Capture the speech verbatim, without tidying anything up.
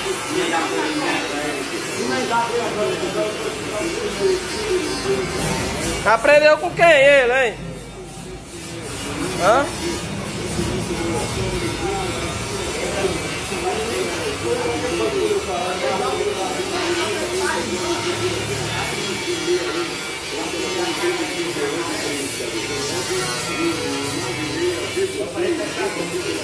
Aprendeu com quem ele, hein? Hã? Thank you.